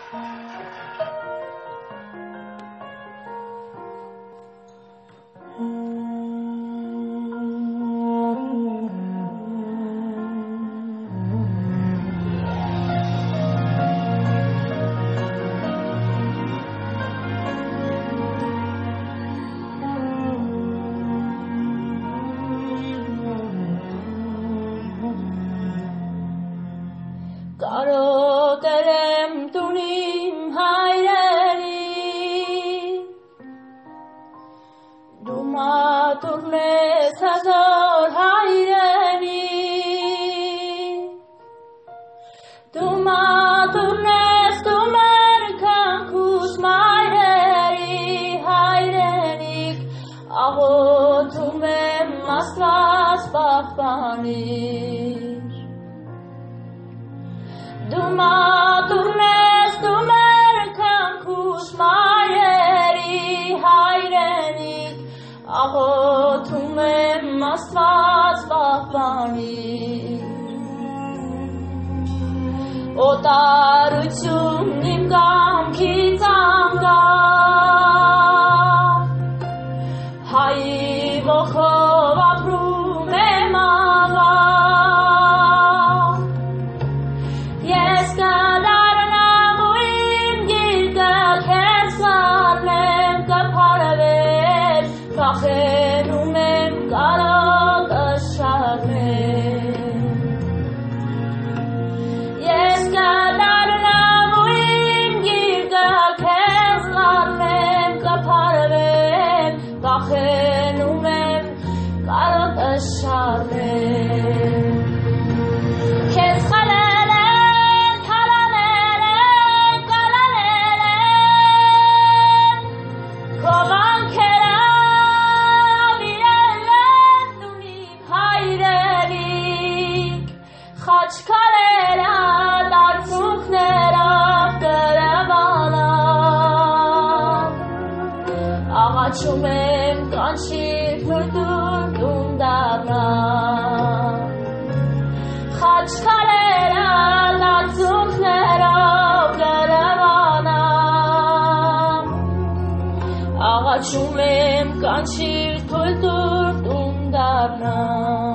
Կարոտերեմ տունիմ հայրերի դու մատուրն ես հազար հայրերի դու մատուրն ես դու մեր քանքուս մայրերի հայրենիք աղոթում եմ Աստված պահպանիր Du մատուրն ես դու մեր քանքուս մայրերի հայրենիք աղոթում եմ Աստված պահպանիր օտարություն իմ կամքից անկավ հայի ոխով ապրում եմ Խենում եմ կարոտը շարմեմ Ես կդառնամ ու իմ գիրկը քեզ խառնեմ կփարվեմ Խենում եմ կարոտը շարմեմ Քեզ խլել են, թալանել են, կալանել են Քո վանքերը Խաչքարերա դարձունքներով կրվանամ Աղաչում եմ կանչիր նույնտուն դառնամ Խաչքարերա դարձունքներով կրվանամ Աղաչում եմ կանչիր նույնտուն դառնամ